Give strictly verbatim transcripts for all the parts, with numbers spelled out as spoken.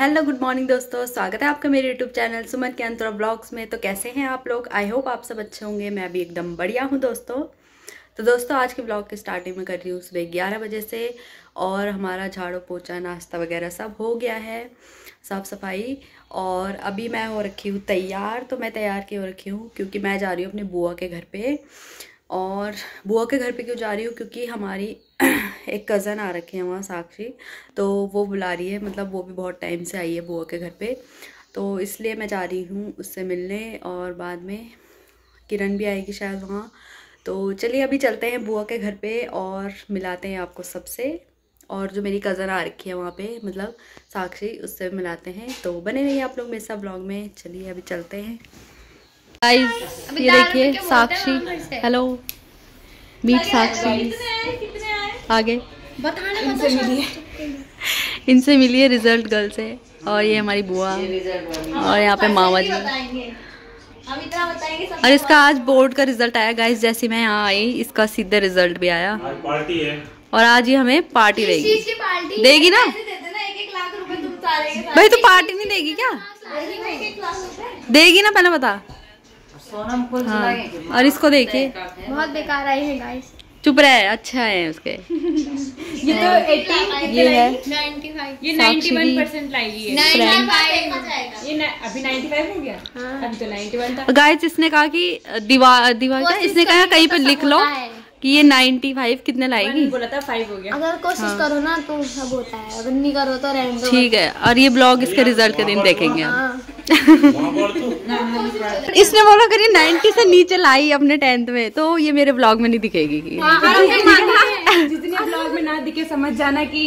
Hello good morning दोस्तों, स्वागत है आपका मेरे यूट्यूब चैनल सुमन के अंतरा ब्लॉग्स में। तो कैसे हैं आप लोग? आई होप आप सब अच्छे होंगे। मैं भी एकदम बढ़िया हूं दोस्तों। तो दोस्तों आज के ब्लॉग की स्टार्टिंग में कर रही हूँ सुबह ग्यारह बजे से, और हमारा झाड़ू पोछा नाश्ता वगैरह सब हो गया है, साफ़ सफाई। और अभी मैं हो रखी हूँ तैयार। तो मैं तैयार की हो रखी हूँ क्योंकि मैं जा रही हूँ अपनी बुआ के घर पे। और बुआ के घर पे क्यों जा रही हूँ? क्योंकि हमारी एक कज़न आ रखी है वहाँ, साक्षी, तो वो बुला रही है। मतलब वो भी बहुत टाइम से आई है बुआ के घर पे, तो इसलिए मैं जा रही हूँ उससे मिलने। और बाद में किरण भी आएगी शायद वहाँ। तो चलिए अभी चलते हैं बुआ के घर पे और मिलाते हैं आपको सबसे। और जो मेरी कज़न आ रखी है वहाँ पे, मतलब साक्षी, उससे मिलाते हैं। तो बने रहिए आप लोग मेरे साथ ब्लॉग में। चलिए अभी चलते हैं गाइस। ये देखिए साक्षी, हेलो मीट साक्षी आगे इनसे मिलिए इनसे मिलिए रिजल्ट गर्ल से। और ये हमारी बुआ, और यहाँ पे मामा जी। और इसका आज बोर्ड का रिजल्ट आया गाइस। जैसे मैं यहाँ आई इसका सीधे रिजल्ट भी आया। आज पार्टी है और आज ये हमें पार्टी देगी। देगी ना भाई? तो पार्टी नहीं देगी क्या? देगी ना, पहले बता। हाँ। और इसको देखिए, बहुत बेकार आई है गाइस। चुप रहे, अच्छा है उसके। ये तो अस्सी, ये है ये इक्यानवे परसेंट लाएगी। ये ये अभी पचानवे हो गया। हाँ। अभी तो इक्यानवे था। गाइस इसने कहा कि दीवार दीवार क्या, इसने कहा कहीं पे लिख लो कि ये पचानवे कितने लाएगी। बोला था पाँच हो गया। अगर कोशिश हाँ। करो ना तो सब होता है, अगर नहीं करो तो रहने दो। ठीक है। और ये ब्लॉग इसके रिजल्ट के दिन देखेंगे हम। इसने बोला करिए नब्बे से नीचे लाई अपने टेंथ में, तो ये मेरे ब्लॉग में नहीं दिखेगी। जितने ब्लॉग में ना दिखे समझ जाना कि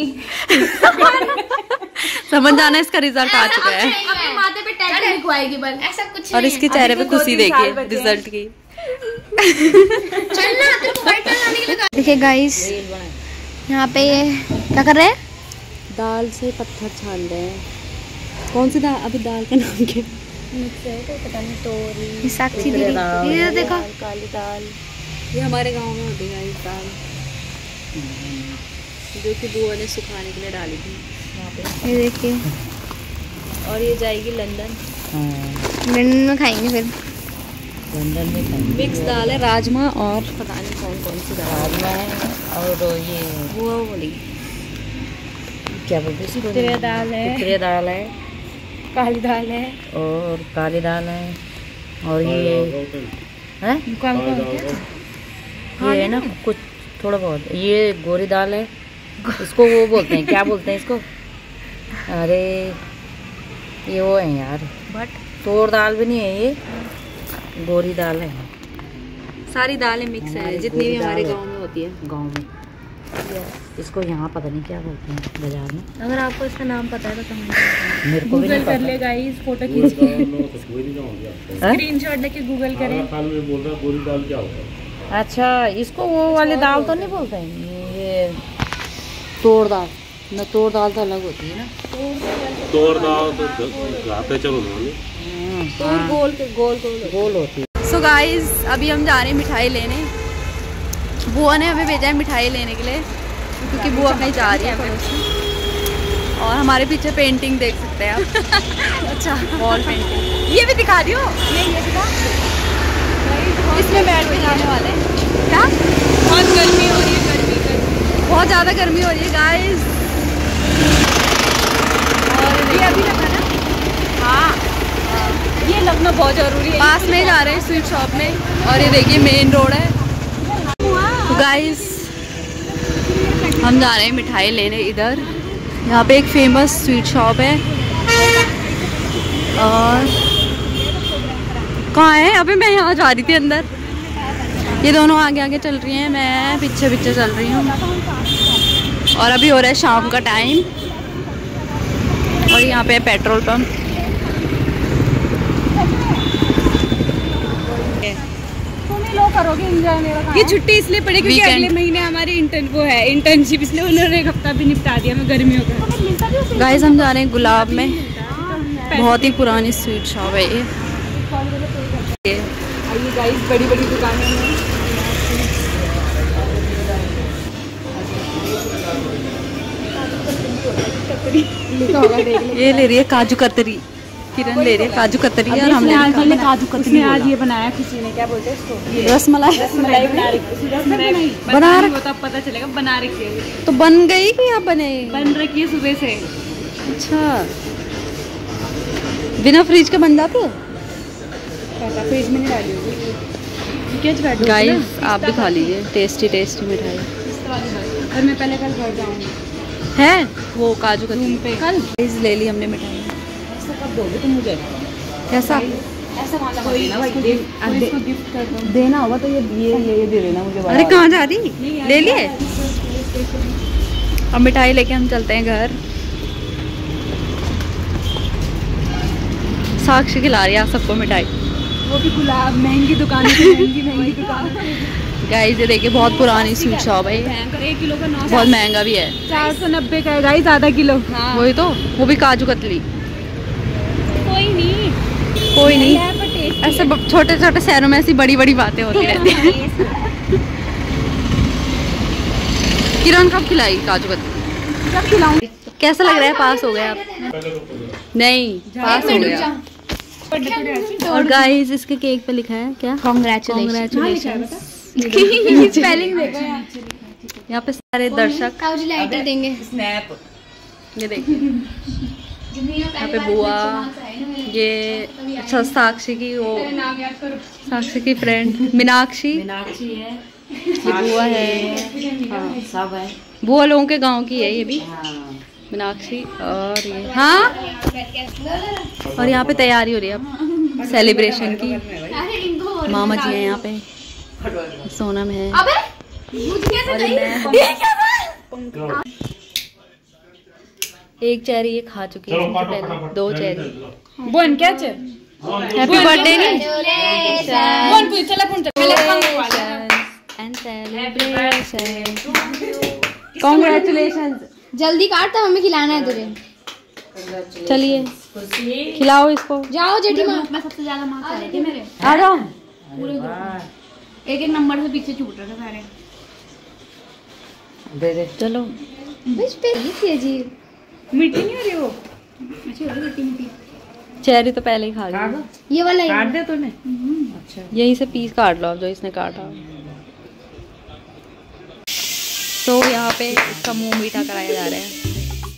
समझ जाना इसका रिजल्ट आ चुका है। अपने माथे पे टैटू लिखवाएगी बस, ऐसा कुछ। और इसके चेहरे पे खुशी देखिए रिजल्ट की। देखिए गाइस यहाँ पे ये क्या कर रहे हैं? दाल से पत्थर छान रहे हैं। कौन सी दाल? अभी दाल का नाम क्या है पता नहीं। तोरी, साक्षी दीदी, ये देखो काली दाल। ये हमारे गांव में होती है इस दाल, जो कि बुआ ने सुखाने के लिए डाली थी यहाँ पे। ये देखिए। और ये जाएगी लंदन। लंदन में खाएंगे फिर। लंदन में खाएंगे। मिक्स दाल है, राजमा और पता नहीं कौन कौन सी दाल। राजमा है और ये बुआ बोली क्या बोलते हैं, कुतरे दाल है, कुतरे दाल है, काली दाल है, और काली दाल है। और ये है ये है ना कुछ थोड़ा बहुत। ये गोरी दाल है, इसको वो बोलते हैं, क्या बोलते हैं इसको? अरे ये वो है यार, बट तोड़ दाल भी नहीं है, ये गोरी दाल है। सारी दालें मिक्स है जितनी भी हमारे गांव में होती है। गांव में इसको यहाँ पता नहीं क्या बोलते हैं बाजार में। अगर आपको इसका नाम पता है तो कमेंट मेरे को भी नहीं पता। कर ले गाइस, फोटो खींच के स्क्रीनशॉट लेके गूगल करें। गोरी दाल क्या होता है? अच्छा, इसको वो वाले दाल तो नहीं बोलते हैं, ये तोड़ दाल न। तोड़ दाल तो अलग होती है ना। तोड़ दाल तो गाते चलो तोड़ गोल के गोल गोल गोल होती है। सो गाइस अभी हम जा रहे हैं मिठाई लेने। बुआ ने हमें भेजा है मिठाई लेने के लिए, क्योंकि बुआ कहीं जा रही है पड़ोसी। और हमारे पीछे पेंटिंग देख सकते हैं आप। अच्छा, वॉल पेंटिंग ये भी दिखा दियो। ये ये दिखा, इसमें बैठ के जाने वाले हैं। क्या? बहुत गर्मी हो रही है, गर्मी गर्मी बहुत ज़्यादा गर्मी हो रही है गाइस। और ये अभी लगा ना। हाँ, ये लगना बहुत जरूरी है। पास में जा रहे हैं स्वीट शॉप में। और ये देखिए मेन रोड है। तो गाइस हम जा रहे हैं मिठाई लेने इधर। यहाँ पे एक फेमस स्वीट शॉप है। और कहाँ है? अभी मैं यहाँ जा रही थी अंदर। ये दोनों आगे आगे चल रही हैं, मैं पीछे पीछे चल रही हूँ। और अभी हो रहा है शाम का टाइम। और यहाँ पे पेट्रोल पंप। करोगे एंजॉय मेरा। ये छुट्टी इसलिए पड़ी क्योंकि अगले महीने हमारी इंटर्न वो है इंटर्नशिप, इसलिए उन्होंने एक हफ्ता भी निपटा दिया। मैं गर्मियों का। गाइस हम जा रहे हैं गुलाब में। बहुत ही पुरानी स्वीट शॉप है ये। आइए गाइस, बड़ी बड़ी दुकानें हैं। कतरी लिखा होगा, देख ले। ये ले रही है काजू कतरी, किरण ले रही है काजू कतरी और हमने आज काजू कतरी आज ये बनाया किसी ने, क्या बोलते हैं इसको, रसमलाई रसमलाई बना रखी है। बना रखी वो तो अब पता चलेगा, बना रखी है। तो बन गई कि या बने? बन रखी है सुबह से। अच्छा, बिना फ्रिज के बन जाती है? फ्रिज में नहीं डाली होगी। गाइस आप भी खा लीजिए, टेस्टी टेस्टी मिठाई और मैं पहले कल घर जाऊंगी है वो काजू कतरी पे। कल प्लीज ले ली हमने मिठाई। ऐसा कब दोगे तुम मुझे? कैसा ऐसा वाला कोई ना भाई, इसको गिफ्ट कर दो। देना होगा तो ये ये ये दे देना मुझे। अरे कहाँ जा रही? ले लिए? अब मिठाई लेके हम चलते हैं घर। साक्षी खिला रही है सबको मिठाई, वो भी गुलाब। महंगी दुकान है, महंगी महंगी दुकान। गाइस ये देखिए बहुत पुरानी स्वीट शॉप है ये, भयंकर। एक किलो का नौ बहुत महंगा भी है। चार सौ नब्बे का है गाइस, आधा किलो। हाँ। वही तो, वो भी काजू कतली। कोई नहीं कोई नहीं, ऐसे छोटे छोटे शहरों में ऐसी बड़ी बड़ी बातें होती रहती हैं। किरण कब खिलाई काजू कतली? कब खिलाऊं? कैसा लग रहा है? पास हो गए आप? नहीं, पास हो गया। और गाइस इसके केक पे लिखा है क्या? कांग्रेचुलेशन। स्पेलिंग देखो यार। यहाँ पे सारे दर्शक लाइटर देंगे। स्नैप ये देखिए, यहाँ पे बुआ, ये अच्छा साक्षी की वो नाम याद करो। साक्षी की फ्रेंड मीनाक्षी, मीनाक्षी है, ये बुआ है, हाँ सब है। बुआ लोगों के गांव की है ये भी, मीनाक्षी। और ये हाँ, और यहाँ पे तैयारी हो रही है अब सेलिब्रेशन की। मामा जी हैं यहाँ पे, सोनम है और मैं। एक चेरी ये खा चुकी है पहले, दो चेरी। बोन क्या चे? हैप्पी बर्थडे नहीं बोन पूछ चला फोन चला एंड सेलिब्रेशन, कांग्रेचुलेशंस। जल्दी काट, तो हमें खिलाना है तुझे। चलिए खिलाओ इसको। जाओ जेठीमा। मैं सबसे ज्यादा मार्क्स आ रहे थे मेरे, आ जाओ। एक एक नंबर से पीछे छूट रहे थे सारे। दे दे चलो। बस पे थी जी। मीठी नहीं हो रही वो, अच्छी हो रही मीठी मीठी। चेरी तो पहले ही खा ली। ये वाला काट दे तूने? अच्छा, यहीं से पीस काट लो जो इसने काटा। तो यहाँ पे इसका मुंह मीठा कराया जा रहा है।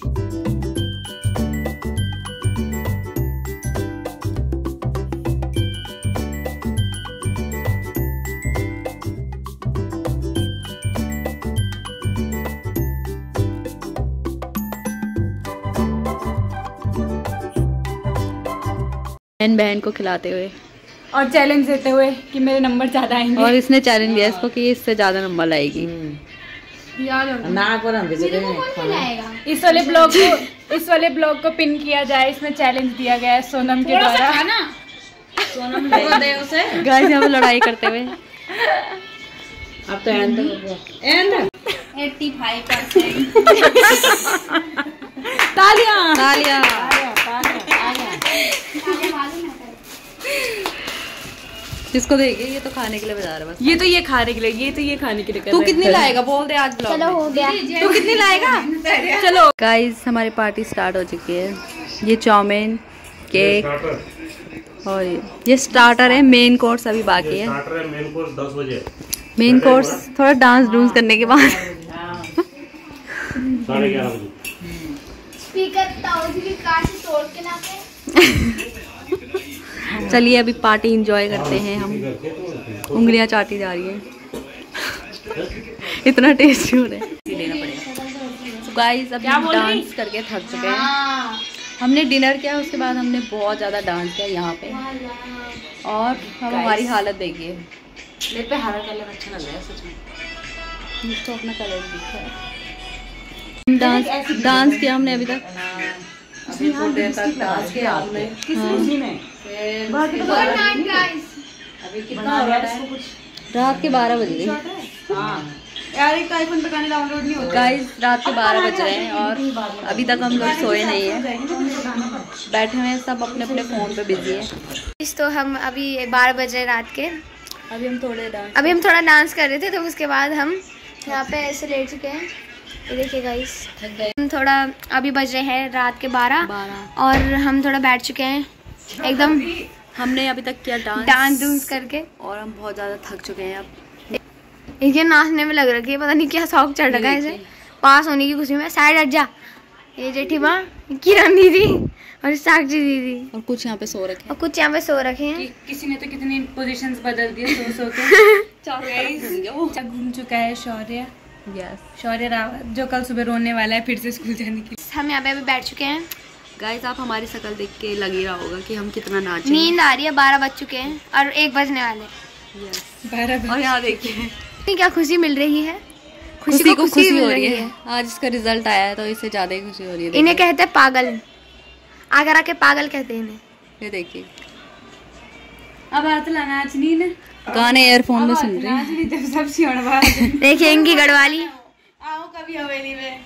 बहन बहन को खिलाते हुए और चैलेंज देते हुए कि मेरे नंबर ज्यादा आएंगे। और इसने चैलेंज दिया इसको कि इससे ज्यादा नंबर लाएगी। इस वाले ब्लॉग को इस वाले ब्लॉग को पिन किया जाए, इसमें चैलेंज दिया गया है सोनम के द्वारा। सोनम दे उसे। गाइस यहाँ पे लड़ाई करते हुए अब तो एंड एंड पचासी परसेंट। तालियां तालियां। जिसको देखे ये तो खाने के लिए बजा रहा है बस। ये तो ये खाने के लिए, ये तो ये खाने के लिए कर तू रहा है। कितनी लाएगा बोल दे आज ब्लॉग चलो में। हो गया। तू कितनी लाएगा? चलो गाइस हमारी पार्टी स्टार्ट हो चुकी है। ये चाउमीन, केक और ये ये स्टार्टर है। मेन कोर्स अभी बाकी है। स्टार्टर है, मेन कोर्स दस बजे। मेन कोर्स थोड़ा डांस डूंस करने के बाद। साढ़े ग्यारह बजे। स्पीकर ताऊ जी कार से तोड़ के लाते। चलिए अभी पार्टी एंजॉय करते हैं हम। उंगलियां चाटी जा रही हैं, इतना टेस्टी हो रहा है। लेना पड़ेगा। तो गाइस अभी हम डांस करके थक चुके हैं। हमने डिनर किया, उसके बाद हमने बहुत ज़्यादा डांस किया यहाँ पे। और हम हमारी हालत देखिए। मेरे पे हरा कलर अच्छा लग रहा है सच में। मुझको अपना कलर दिखा है। डांस डांस किया हमने अभी तक। अभी थोड़ी देर तक डांस किया आपने। किसने में? अभी कितना हो रहा है? रात के बारह बज गए। हाँ यार, एक आईफोन पे गाने डाउनलोड नहीं होता। गाइस रात के बारह बज रहे हैं और अभी तक हम लोग सोए नहीं हैं, बैठे हुए हैं सब अपने अपने फ़ोन पे बिजी हैं। तो हम अभी बारह बज रहे रात के। अभी हम थोड़े डांस अभी हम थोड़ा डांस कर रहे थे, तो उसके बाद हम यहाँ पे ऐसे लेट चुके हैं। ये देखिए गाइस, हम थोड़ा अभी बज रहे हैं रात के बारह बारह और हम थोड़ा बैठ चुके हैं एकदम। हमने अभी तक किया डांस डांस डूंस करके और हम बहुत ज़्यादा थक चुके हैं अब। ये नाचने में लग रखी है, पता नहीं क्या शौक चढ़ रखा है इसे पास होने की खुशी में। साइड हट जा। ये जेठी माँ, किरण दीदी और साक्षी दीदी और कुछ यहाँ पे सो रखे हैं और कुछ यहाँ पे सो रखे हैं। कि, किसी ने तो कितनी पोजीशंस बदल दिए सो सो के। घूम चुका है शौर्य। यस शौर्य रावत जो कल सुबह रोने वाला है फिर से स्कूल जाने के लिए। हम यहाँ पे अभी बैठ चुके हैं। गाइस, आप हमारी शक्ल देख के लग ही रहा होगा कि हम कितना नाचे। नींद आ रही है, बारह बज चुके हैं और एक बजने वाले। यस। बारह और यहाँ देखिए क्या खुशी मिल रही है, खुशी को खुशी हो रही है। आज इसका रिजल्ट आया है तो इससे ज्यादा ही खुशी हो रही है। इन्हें कहते हैं पागल, आगरा के पागल कहते हैं इन्हें। ये देखिए अब आतला नाच नहीं ना, गाने ईयरफोन में सुन रहे हैं। नाच नहीं जब सब सियाणवा देखिए इनकी गढ़वाली। आओ कभी हवेली में।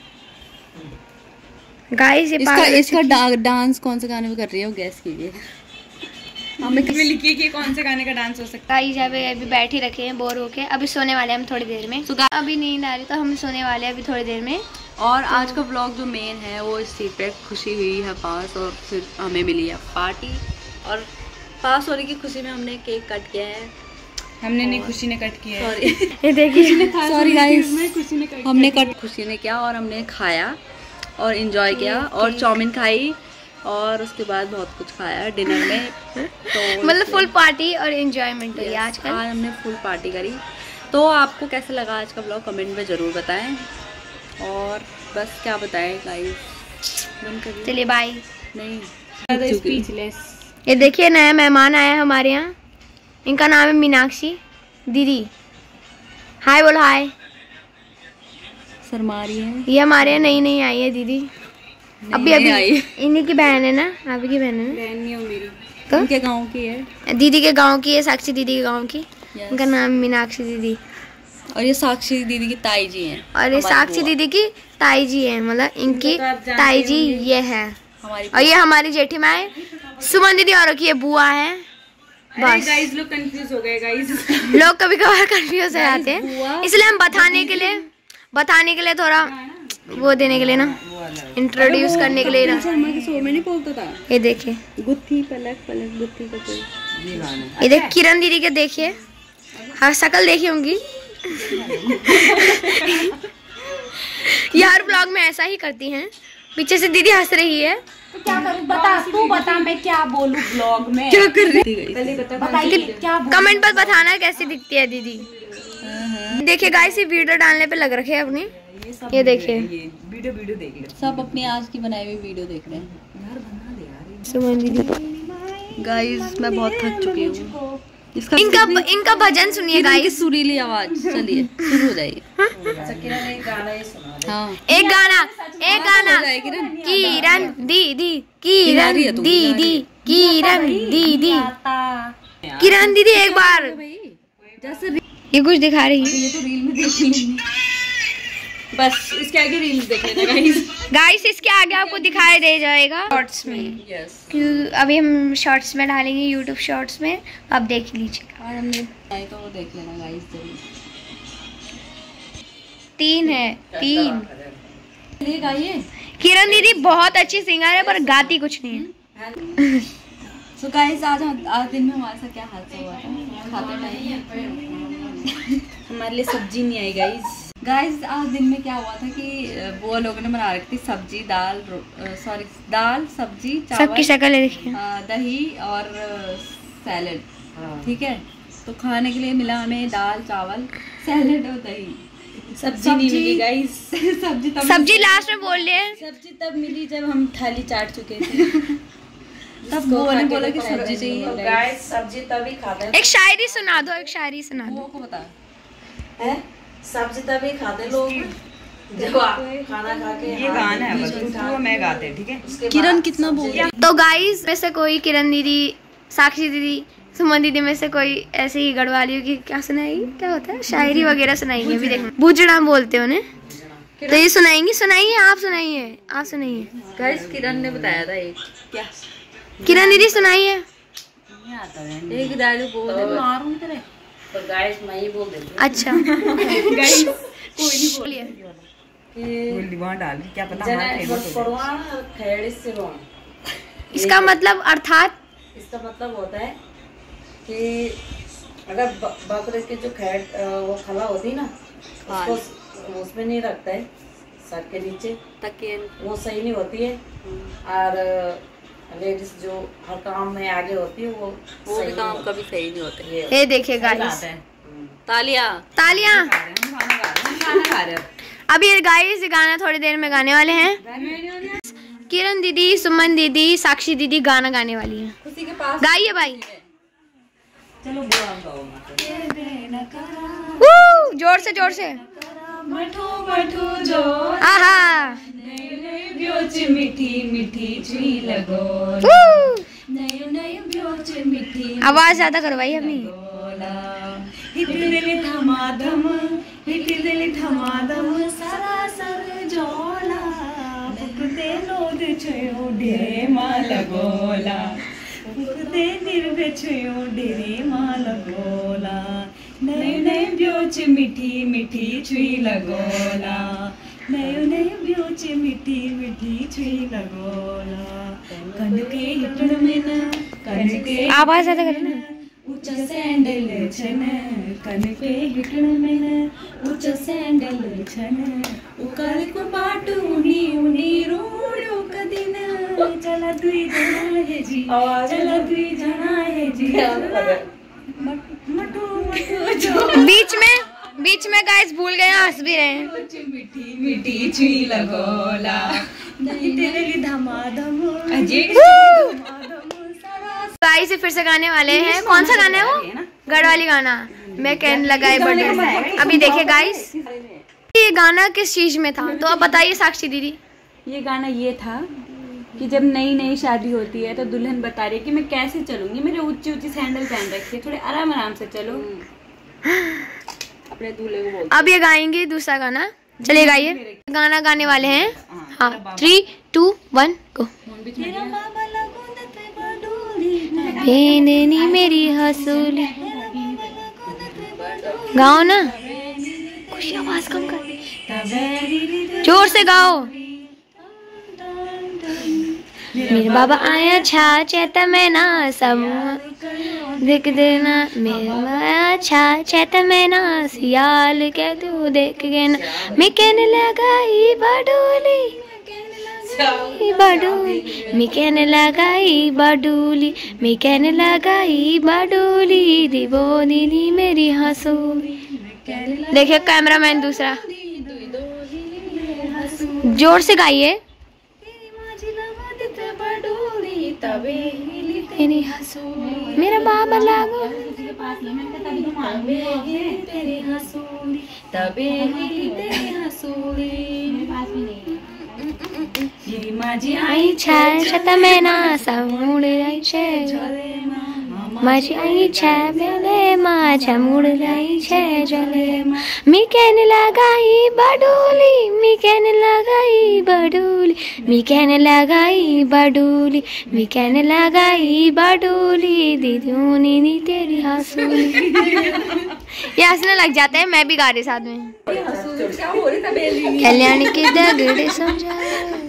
गाइस ये इसका पागल इसका डा, डांस कौन से गाने में कर रही है वो गैस कीजिए। हमें किसमें लिखिए कि कौन से गाने का डांस हो सकता गाइस यहाँ पे अभी बैठ ही रखे हैं बोर होके। अभी सोने वाले हैं हम थोड़ी देर में। अभी नींद आ रही तो हम सोने वाले हैं अभी थोड़ी देर में। और आज का व्लॉग जो मेन है वो इस चीज पे खुशी हुई है पास, और फिर हमें मिली है पार्टी। और पास होने की खुशी में हमने केक कट किया है। है। हमने नहीं, खुशी ने कट किया है। सॉरी ये देखिए सॉरी गाइस, खुशी ने कट हमने कट खुशी ने किया और हमने खाया और एंजॉय किया और चाउमीन खाई और उसके बाद बहुत कुछ खाया डिनर में। तो मतलब फुल पार्टी और एंजॉयमेंट हुई आजकल। आज हमने फुल पार्टी करी। तो आपको कैसा लगा आज का ब्लॉग कमेंट में ज़रूर बताएं। और बस क्या बताएं गाइस, बंद करिए। चलिए बाय। नहीं स्पीचलेस। ये देखिए नया मेहमान आया है हमारे यहाँ। इनका नाम है मीनाक्षी दीदी। हाय बोलो हाय। शर्मा रही है। ये हमारे यहाँ नई नई आई है दीदी। अभी अभी आई। इन्हीं की बहन है ना, आप की बहन है ना? बहन नहीं हो मेरी। तो उनके गांव की है, दीदी के गांव की है, साक्षी दीदी के गांव की। Yes. इनका नाम मीनाक्षी दीदी। और ये साक्षी दीदी की ताई जी हैं। और ये साक्षी दीदी की ताई जी है, मतलब इनकी तो आप जानते ताई जी ये है। हमारी और ये हमारी जेठी माँ है सुमन दीदी, और की ये बुआ है। बस गाइस लोग कंफ्यूज हो गए गाइस। लोग कभी कभार कंफ्यूज हो जाते हैं, इसलिए हम बताने के लिए बताने के लिए थोड़ा वो देने के लिए ना, इंट्रोड्यूस करने के लिए ना। में नहीं बोलता था। ये देखिए गुत्थी पलक पलक गुत्थी का कोई। ये देख किरण दीदी के देखिए, हर शक्ल देखिए उनकी। यार ब्लॉग में ऐसा ही करती हैं। पीछे से दीदी हंस रही है। तो क्या करूं, बता तू बता मैं क्या बोलूं ब्लॉग में। क्या कर रही थी? पहले बता बताइए क्या बोलूं? कमेंट पर बताना कैसी दिखती है दीदी। देखिए गाइस ये वीडियो डालने पे लग रखे हैं अपनी। ये देखिए वीडियो वीडियो देख ले। सब अपनी आज की बनाई हुई वीडियो देख रहे हैं। सुमन दीदी गाइस मैं बहुत थक चुकी हूँ। इसका इनका इनका भजन सुनिए गाइस। सुरीली आवाज। चलिए शुरू हो जाइए। हाँ एक गाना एक गाना। किरण किरण दीदी किरण दीदी किरण दीदी किरण दीदी एक बार जैसे ये कुछ दिखा रही है। ये तो रील में देख ली। बस इसके आगे रील्स देख लेना गाइस। गाइस इसके आगे आपको दिखाई दे जाएगा शॉर्ट्स में। यस। क्यों अभी हम शॉर्ट्स में डालेंगे यूट्यूब शॉर्ट्स में, आप देख लीजिएगा। और हमने आए तो वो देख लेना गाइस जरूर। तीन है तीन। ये गाइए। किरण दीदी बहुत अच्छी सिंगर है पर गाती कुछ नहीं है। सो गाइस आज आज दिन में हमारे साथ क्या हादसा हुआ था खाते टाइम। हमारे लिए सब्जी नहीं आई गाइस। गाइस आज दिन में क्या हुआ था कि वो लोगों ने बना रखी थी सब्जी दाल, सॉरी दाल सब्जी चावल, सबकी शक्ल है देखिए। आ, दही और सैलेड। ठीक है, तो खाने के लिए मिला हमें दाल चावल सैलेड और दही। सब्जी नहीं मिली गाइस। सब्जी तब सब्जी लास्ट में बोल रहे सब्जी तब मिली जब हम थाली चाट चुके थे। तब वो ने बोला कि सब्जी चाहिए। गाइस सब्जी तभी खाते हैं। एक शायरी सुना दो, एक शायरी सुना वो दो। को बता। हैं? सब्जी तभी खाते लोग जब आप खाना खा के ये गाना है बस, वो मैं गाते हैं ठीक है। उसके किरण बाद कितना बोल रही है। तो गाइस में से कोई किरण दीदी, साक्षी दीदी, सुमन दीदी में से कोई ऐसी ही गढ़वालियों की क्या सुनाएगी, क्या होता है शायरी वगैरह सुनाएंगे। अभी देखो बुजड़ा बोलते हो ने, तो ये सुनाएंगी। सुनाइए आप, सुनाइए आप, सुनाइए। गाइस किरण ने बताया था एक क्या किरण दीदी सुनाइए। एक डायलॉग बोल दे मारूं तेरे। तो गाइस मैं ही बोल देती हूँ। अच्छा गाइस कोई नहीं बोलिए। कि वहाँ डाल क्या पता इसका मतलब अर्थात इसका मतलब होता है कि अगर ब- बकरे के जो खैट वो खला होती ना उसको उसमें नहीं रखता है सर के नीचे ताकि वो सही नहीं होती है। और लेडीज जो हर काम में आगे होती है वो वो भी काम कभी सही नहीं होते। ये ये देखिए गाइस, तालियां तालियां। खाना खा रहे हो। अभी ये गाइस गाना थोड़ी देर में गाने वाले हैं। किरण दीदी, सुमन दीदी, साक्षी दीदी गाना गाने वाली हैं। उसी के पास गाइए भाई। चलो बुआ गाओ वू, जोर से जोर से। मठो मठो जो आहा। ब्योच मिठी मिठी छुई लगो वू, नयो नयो ब्योच मिठी आवाज ज्यादा करो भाई अपनी। गोला हिट दिल धमाधम हिट दिल धमाधम सरासर जोला फुकते लोद छयो ढेरे माल गोला फुकते निर्वे छयो ढेरे माल गोला नयो नयो ब्योच मिठी मिठी छुई लगोला नयो नयो ब्योच मिठी मिठी छुई लगोला कन के हिटण में न कन के आवाज ज्यादा करो ना। ऊंचा सैंडल छन कन के हिटण में न ऊंचा सैंडल छन उकर को पाटू उनी उनी रोड़ो कदिन चला दुई जना है जी चला दुई जना है जी मटू मटू जो बीच में बीच में गाइस भूल गए, हंस भी रहे हैं। मिठी मिठी छुई लगोला नहीं तेरे धमाधम गाइस फिर से गाने वाले हैं। कौन सा गाना है वो? गढ़वाली गाना, मैं कहने लगा बर्थडे। अभी देखिए गाइस, ये गाना किस चीज में था तो अब बताइए साक्षी दीदी। ये गाना ये था कि जब नई नई शादी होती है तो दुल्हन बता रही है कि मैं कैसे चलूंगी, मेरे ऊंची ऊंची सैंडल पहन रखी है, थोड़े आराम आराम से चलो। अपने दूल्हे को बोल। अब ये गाएंगे दूसरा गाना, चलिए गाइए। गाना गाने वाले हैं। हाँ, थ्री टू वन गो। बेननी मेरी हसूली, गाओ ना, खुशी आवाज कम कर, जोर से गाओ। मेरे बाबा आया छा चैता मैं ना सब देख देना, मेरे बाबा आया छा चैता मैं ना सियाल कह तू देख के ना, मैं कहने लगा ई बडोली ई बडोली, मैं कहने लगा ई बडोली, मैं कहने लगा ई बडोली, दीबो दीदी मेरी हंसूली। देखिए कैमरामैन दूसरा, जोर से गाइए। मेरा बाबा लागो माझी आई छाय छता में ना सामुड़ आई छे, माझी आई छाय बेले माझा मुड़ आई छे जले, मी कहने लगाई बडोली, मी कहने लगाई बडोली, मी कहने लगाई बडोली, मी कहने लगाई बडोली, दीदी नी तेरी हंसूली। ये हंसने लग जाते हैं, मैं भी गा रही साथ में। कल्याण के दगड़े समझा,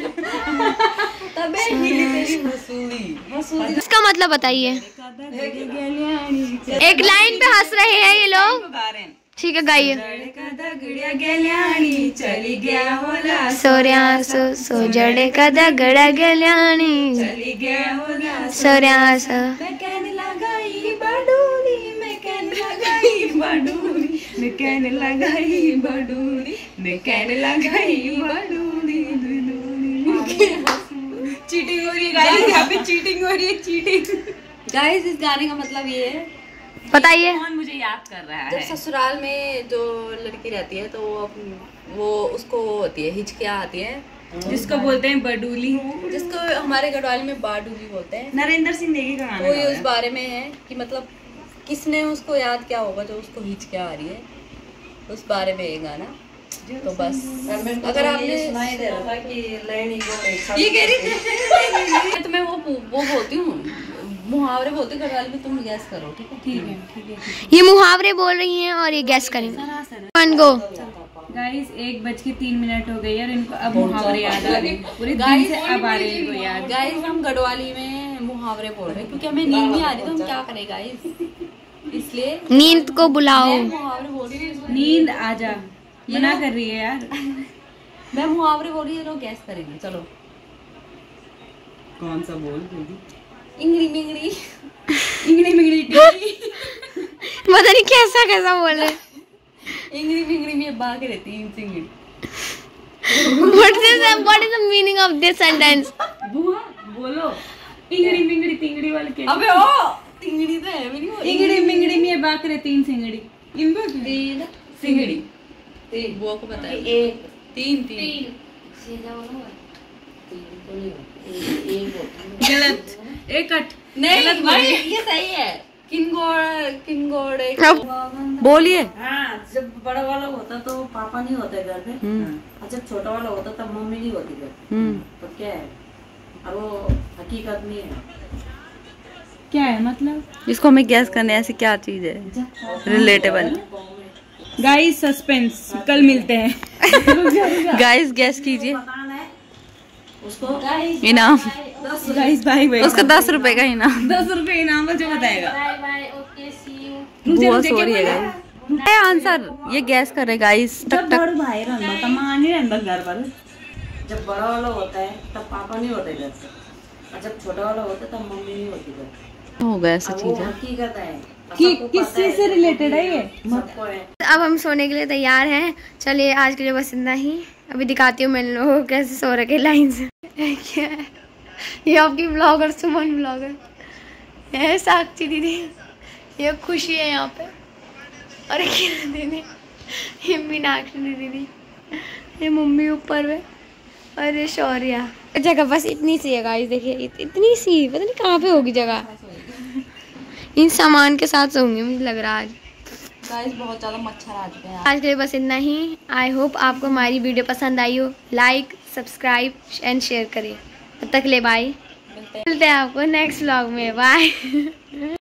इसका मतलब बताइए। एक लाइन पे हंस रहे हैं ये लोग, ठीक है गाइए। चली गया होला सोर्या सो सो जड़े का दगड़ा गल्याणी, चली गया होला सोर्या सो मैं कहने लगाई बडोली, मैं कहने लगाई बडोली, मैं कहने लगाई बडोली, मैं कहने लगाई बडोली। चीटिंग हो रही है गाइस, यहाँ पे चीटिंग हो रही है, चीटिंग। गाइस इस गाने का मतलब ये है, बताइए। कौन मुझे याद कर रहा जब है? ससुराल में जो लड़की रहती है तो वो अपन- वो उसको होती है हिचकियाँ आती है, जिसको बोलते हैं बडूली, जिसको हमारे गढ़वाली में बाडूली बोलते हैं। नरेंद्र सिंह नेगी का गाना तो ये गाया उस है। बारे में है कि मतलब किसने उसको याद क्या होगा जो उसको हिचकियाँ आ रही है, उस बारे में ये गाना। तो बस अगर आपने सुनाई दे रहा था कि लेनी को ये कह रही थी तो मैं वो वो बोलती हूँ, मुहावरे बोलती हूँ गढ़वाली में, तुम गैस करो ठीक है। ठीक है ठीक है ठीक ये मुहावरे बोल रही हैं और ये गैस करेंगे। One go. है। गाइस एक बज के तीन मिनट हो गई और इनको अब मुहावरे याद आ गए। पूरे दिन से अब आ रहे हैं इनको याद। गाइस हम गढ़वाली में मुहावरे बोल रहे हैं क्योंकि हमें नींद नहीं आ रही तो हम क्या करें गाइस, इसलिए नींद को बुलाओ। मैं मुहावरे बोल रही हूँ। नींद आ जा, मना कर रही है यार। मैं मुहावरे बोल रही हूँ, लोग गैस करेंगे। चलो कौन सा बोल? इंगड़ी मिंगड़ी इंगड़ी मिंगड़ी टिंगड़ी। पता नहीं कैसा कैसा बोले। इंगड़ी मिंगड़ी में बाग रहती है चिंगड़ी। What is the what is the meaning of this sentence? बुआ बोलो इंगड़ी मिंगड़ी तिंगड़ी वाले के। अबे ओ तिंगड़ी तो है मेरी वो। इंगड़ी मिंगड़ी में बाक रहे तीन सिंगड़ी। इनको तीन सिंगड़ी। तीन बुआ को पता है। एक तीन तीन गलत। एक कट नहीं भाई ये सही है। किंगोड़ किंगोड़ बोलिए। हाँ, जब बड़ा वाला होता तो पापा नहीं होते घर पे, और जब छोटा वाला होता तब मम्मी नहीं होती घर पे। तो क्या है, और वो हकीकत नहीं है। क्या है मतलब? इसको हमें गैस करने ऐसी क्या चीज है रिलेटेबल। गाइस सस्पेंस, कल मिलते हैं। गाइस गैस कीजिए। बताना है उसको इनाम गाइस बाय बाय। उसका दस रुपए का इनाम। दस रुपए इनाम जो बताएगा। बुआ सो रही है गाइस। आंसर ये गैस करे गाइस। जब बड़ भाई रहता त मां नहीं रहता घर पर। जब बड़ा वाला होता है तब पापा नहीं होते घर पे, और जब छोटा वाला होता है तब मम्मी नहीं होती घर पे। हो गया ऐसा अब वो चीज है। हकीकत है। कि सबको किस पता चीज से रिलेटेड है ये? सबको है। अब हम सोने के लिए तैयार हैं। चलिए आज के लिए बस इतना ही। अभी दिखाती हूँ मैं इन लोगों को कैसे सो रखे लाइन से। क्या है? ये आपकी ब्लॉगर सुमन ब्लॉगर है, साक्षी दीदी, ये खुशी है यहाँ पे, और किरण दीदी, ये मीनाक्षी दीदी, ये मम्मी ऊपर में, और ये शौर्या। जगह बस इतनी सी है गाइस, देखिए इत, इतनी सी, पता नहीं कहाँ पे होगी जगह। इन सामान के साथ सोऊंगी मुझे लग रहा है आज। गाइस बहुत ज्यादा मच्छर आ चुके हैं। आज के लिए बस इतना ही। आई होप आपको हमारी वीडियो पसंद आई हो। लाइक सब्सक्राइब एंड शेयर करिए। तब तक ले बाय, मिलते हैं आपको नेक्स्ट व्लॉग में। बाय।